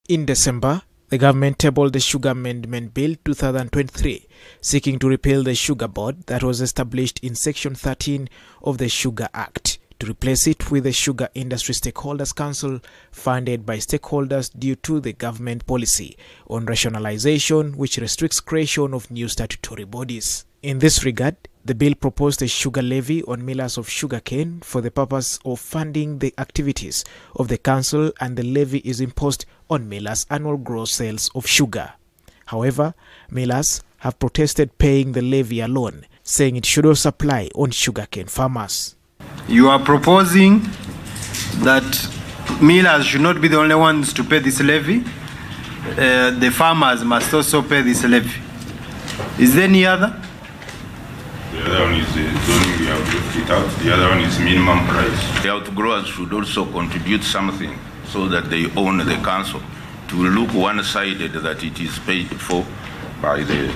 In December, the government tabled the Sugar Amendment Bill 2023, seeking to repeal the Sugar Board that was established in Section 13 of the Sugar Act, to replace it with the Sugar Industry Stakeholders Council, funded by stakeholders due to the government policy on rationalization, which restricts creation of new statutory bodies. In this regard, the bill proposed a sugar levy on millers of sugarcane for the purpose of funding the activities of the council, and the levy is imposed on millers' annual gross sales of sugar. However, millers have protested paying the levy alone, saying it should also apply on sugarcane farmers. You are proposing that millers should not be the only ones to pay this levy. The farmers must also pay this levy. Is there any other? The other one is zoning, we have left it out. The other one is minimum price. The outgrowers should also contribute something so that they own the council. To look one-sided that it is paid for by the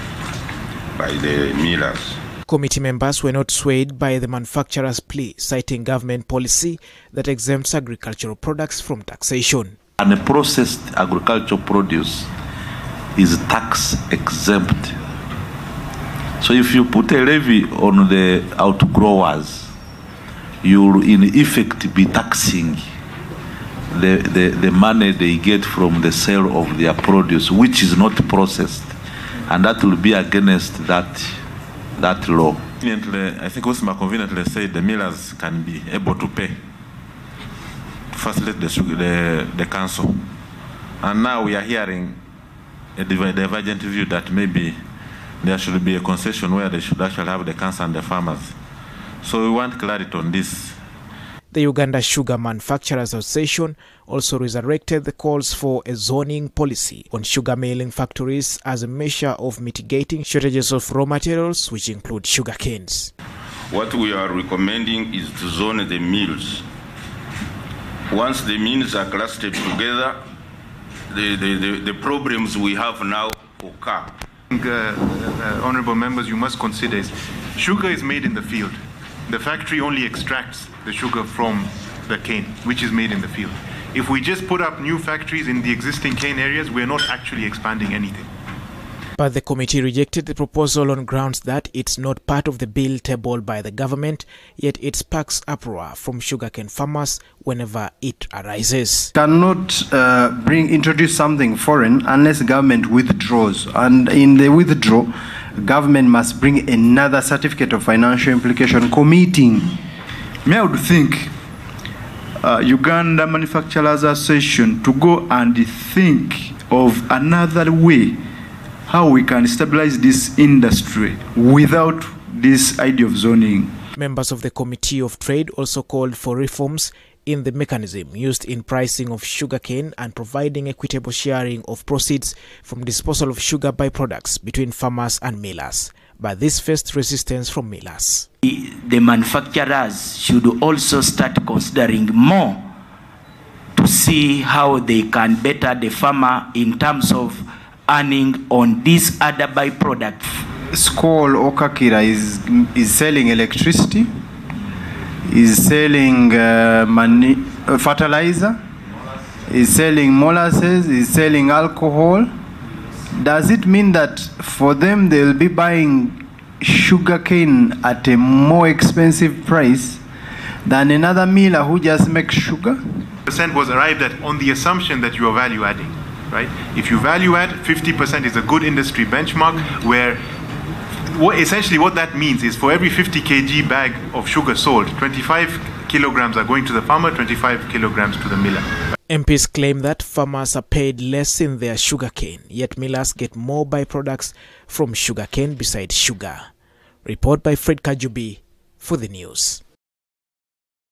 millers. Committee members were not swayed by the manufacturer's plea, citing government policy that exempts agricultural products from taxation. And a processed agricultural produce is tax exempt. So if you put a levy on the outgrowers, you'll in effect be taxing the money they get from the sale of their produce, which is not processed, and that will be against that law. I think Osma conveniently said the millers can be able to pay. First, let the council. And now we are hearing a divergent view that maybe there should be a concession where they should actually have the council and the farmers. So we want clarity on this. The Uganda Sugar Manufacturers Association also resurrected the calls for a zoning policy on sugar milling factories as a measure of mitigating shortages of raw materials, which include sugar canes. What we are recommending is to zone the mills. Once the mills are clustered together, the problems we have now occur. Honorable members, you must consider is sugar is made in the field. The factory only extracts the sugar from the cane, which is made in the field. If we just put up new factories in the existing cane areas, we're not actually expanding anything. But the committee rejected the proposal on grounds that it's not part of the bill tabled by the government, yet it sparks uproar from sugarcane farmers whenever it arises. Cannot introduce something foreign unless government withdraws, and in the withdrawal, government must bring another certificate of financial implication committing. I would think Uganda Manufacturers Association to go and think of another way how we can stabilize this industry without this idea of zoning. Members of the Committee of Trade also called for reforms in the mechanism used in pricing of sugarcane and providing equitable sharing of proceeds from disposal of sugar byproducts between farmers and millers. But this faced resistance from millers. The manufacturers should also start considering more to see how they can better the farmer in terms of earning on these other byproducts. Skol Okakira is selling electricity, is selling fertilizer, is selling molasses, is selling alcohol. Does it mean that for them they'll be buying sugarcane at a more expensive price than another miller who just makes sugar? Percent was arrived at on the assumption that you are value adding, right? If you value add, 50% is a good industry benchmark, where essentially what that means is for every 50 kg bag of sugar sold, 25 kilograms are going to the farmer, 25 kilograms to the miller. MPs claim that farmers are paid less in their sugarcane, yet millers get more byproducts from sugarcane besides sugar. Report by Fred Kajubi for the news.